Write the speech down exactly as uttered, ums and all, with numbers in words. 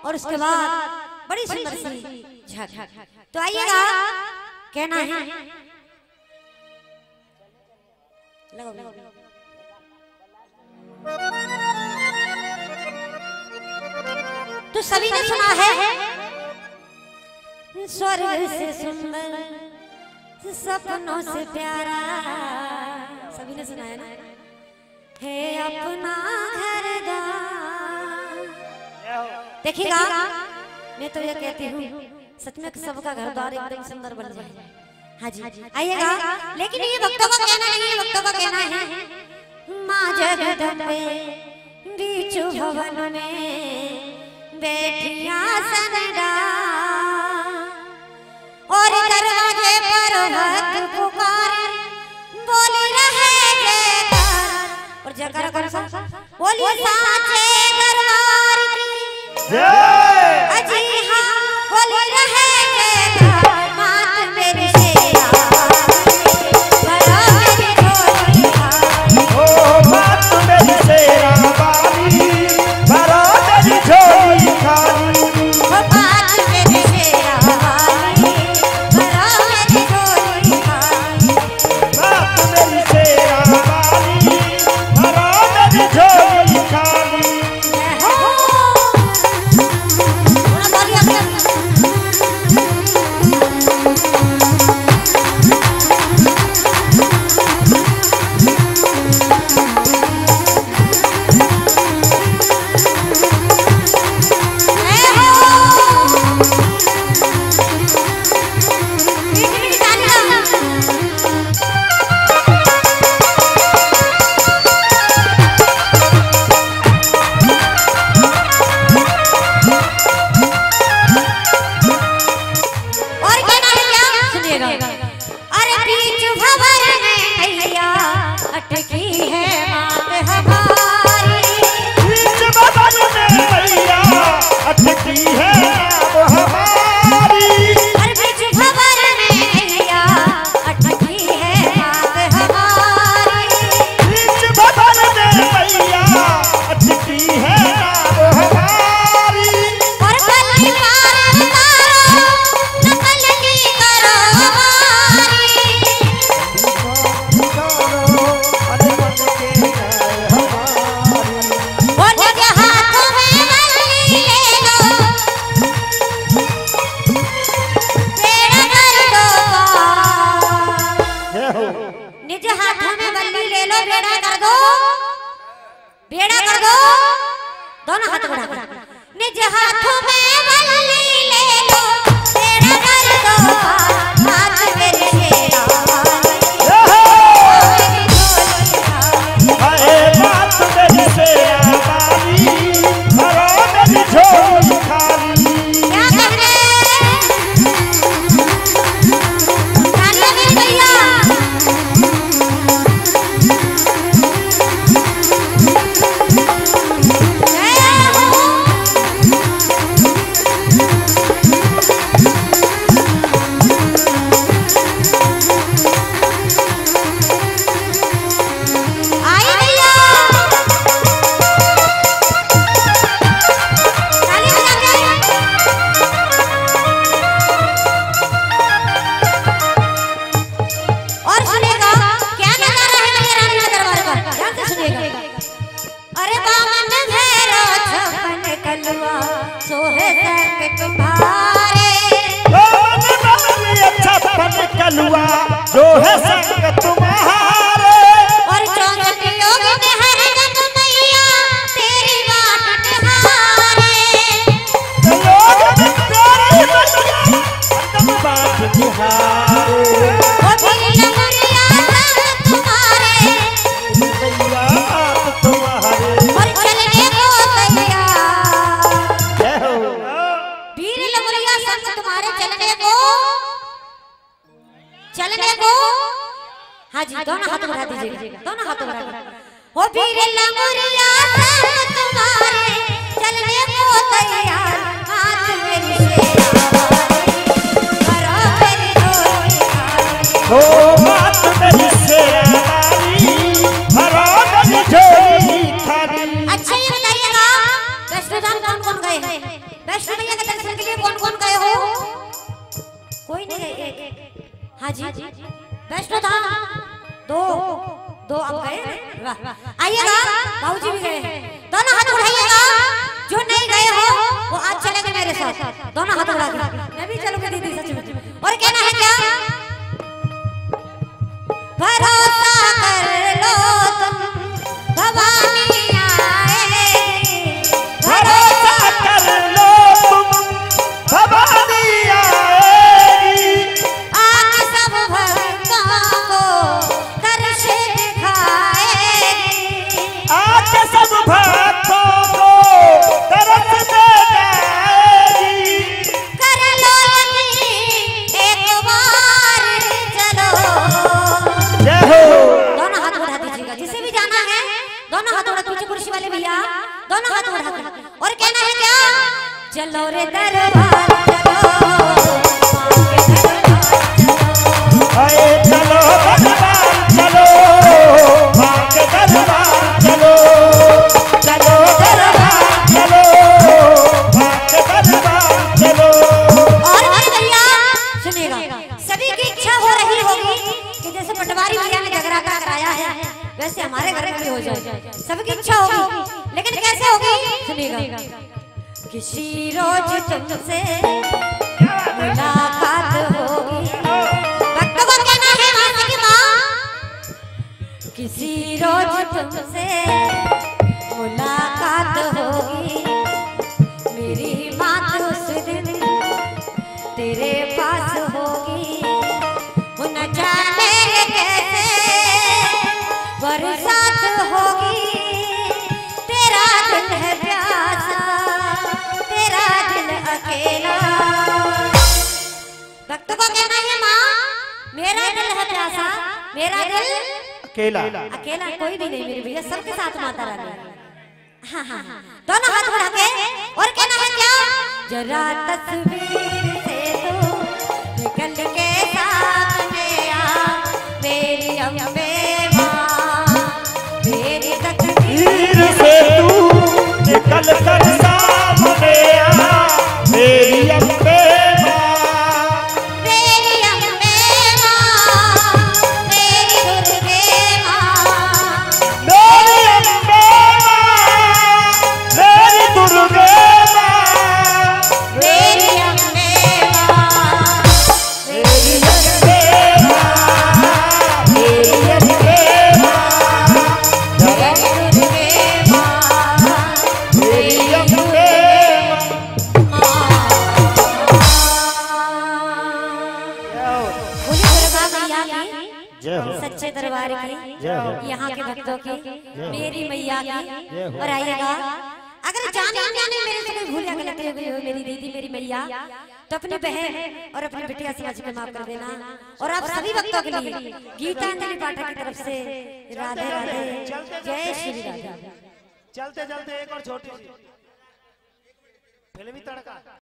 और उसके बाद बड़ी सुंदर सी झक। तो आइएगा, कहना है लगो, लगो। तो सभी ने सुना है स्वर्ग से सुंदर सपनों से प्यारा, सभी ने सुना है ना, है अपना घर द्वार। देखिएगा, मैं तो ये कहती हूँ सच में सबका घर द्वार एकदम सुंदर बन जाए। हाँ जी, आइएगा। लेकिन ये भक्तों का कहना है, ये भक्तों का कहना है माँ जगदम्बे बीच भवन में बैठी आसन डाल, और दरवाजे पर भक्त पुकारे बोली रहे जयकार। और जयकार कौन सा? बोली साचे दरबार की जय। अजी हाँ, बोली रहे जयकार। मात मेरी शेरा भरा मेरी झोली खाली, ओ मात मेरी शेरा वाली भरा मेरी झोली खाली। ओ मात मेरी शेरा वाली भरा मेरी झोली खाली। मात मेरी शेरा वाली भरा मेरी झोली खाली। जय हो। थोड़ा बोलिए अपने। जय हो। मीठी मीठी तालियां। और कहना है क्या? सुनिएगा। अरे बीच भंवर में भैया अटकी है बात हमारी। बीच भवन में मैया अटकी है अब हमारी। अरे बीच भंवर में भैया अटकी है बात हमारी। बीच भवन में मैया अटकी है अब हमारी। और कली पार उतारो, नकल की करो हमारी। वो निज हाथों में बल्ली ले लो, बेड़ा कर दो पार। निज हाथों में बल्ली ले लो, बेड़ा कर दो, बेड़ा कर दो। दोनों हाथ बढ़ा कर। निज हाथों में बल्ली ले लो, बेड़ा कर दो पार। हाथ मेरे शेरा वाली, मेरी झोली खाली। हाय मात मेरी शेरा वाली भरा मेरी झोली खाली। क्या कह रहे हैं? तालियां मेरे भैया। जय हो। आई भैया, ताली बजा के। और सुनिएगा, क्या नजारा है मेरे रानी के दरबार का, ध्यान से सुनिएगा। अरे बामन भैरव छप्पन कलुआ सोहे संग तुम्हारे। छप्पन कलुआ जो है संग तुम्हारे। और चौसठ योग में हर जग मैया तेरी बाट निहारे। लोग तेरी बंदम बात निहारे। ओ बीला मुरिया संग तुम्हारे, मैया बात तुम्हारे। और चलने को तैयार। जय हो। वीर लमुरिया संग तुम्हारे, चलने को, चलने को। हाँ जी, दोनों हाथ बढ़ा दीजिएगा, दोनों हाथ बढ़ा दीजिएगा। ओ वीर लमुरिया संग तुम्हारे, चलने को तैयार। हाथ मेरी शेरा वाली भरा मेरी झोली खाली। ओ मात मेरी शेरा वाली भरा मेरी झोली खाली। अच्छा ये बताइएगा, वैष्णो धाम कौन कौन गए हैं? वैष्णो मैया के दर्शन के लिए कौन कौन गए हो? कोई नहीं गए? हाँ जी वैष्णो धाम दो दो आप गए? वाह आइएगा, बाबूजी भी गए। दोनों हाथ उठाइएगा, जो नहीं गए हो वो आज चलेंगे मेरे साथ। दोनों हाथ उठा के मैं भी चलूंगी दीदी सच में। और कहना है क्या? भरोसा कर लो तुम भवानी आएगी, भरोसा कर लो तुम भवानी आएगी, आके सब भक्तों को दर्श दिखाएगी, आके सब भक्तों को दर्श दे जाएगी। कर लो यकीन एक बार चलो। जय हो। दोनों हाथ बढ़ा दीजिएगा, जिसे भी जाना है दोनों हाथ बढ़ा। पीछे कुर्सी वाले भैया दोनों हाथ बढ़ा कर। और कहना है क्या? चलो रे दरबार आए चलो दरबार चलो, मां के दरबार चलो, चलो दरबार चलो, मां के दरबार चलो। और भाई भैया सुनिएगा, सभी की इच्छा हो रही होगी कि जैसे पटवारी भैया ने जगराता कराया है वैसे हमारे घर में भी हो जाए। सबकी इच्छा होगी, लेकिन कैसे होगी? सुनिएगा। किसी रोज तुमसे मुलाकात होगी, भक्तों को कहना है माता की माँ, किसी रोज तुमसे मुलाकात होगी, मेरी बात उस दिन तेरे पास होगी, वो न जाने कैसे बरसात होगी, तेरा दिल है प्यासा, तेरा दिल अकेला। भक्तों को कहना है माँ, मेरा दिल है प्यासा, मेरा दिल अकेला अकेला कोई भी नहीं मेरे भैया, सबके साथ माता रानी। हाँ हाँ हाँ दोनों हाथ बढ़ा के। और कहना है क्या? जरा तस्वीर से तू निकल के सामने आ, मेरी अम्बे माँ, मेरी तकदीर से तू निकल कर सामने आ, मेरी अम्बे माँ, मेरी अम्बे माँ, मेरी दुर्गे माँ, मेरी अम्बे माँ, मेरी दुर्गे माँ, मेरी अम्बे माँ, मेरी अम्बे माँ, मेरी अम्बे माँ, मेरी दुर्गे माँ, मेरी अम्बे माँ। बोली दुर्गा मैया की, जय हो। सच्चे दरबार की, जय हो। यहाँ के भक्तों की, मेरी मैया की। जय हो। और आइएगा, अगर जाने जाने मेरे से कोई भूल या गलती हो गई हो मेरी दीदी मेरी मैया, तो अपनी बहन और अपनी बिटिया समझ के माफ कर देना। और आप सभी भक्तों के लिए गीतांजलि पाठक की तरफ से राधे राधे, जय श्री राधे। चलते चलते एक और छोटी सी फिल्मी तड़का।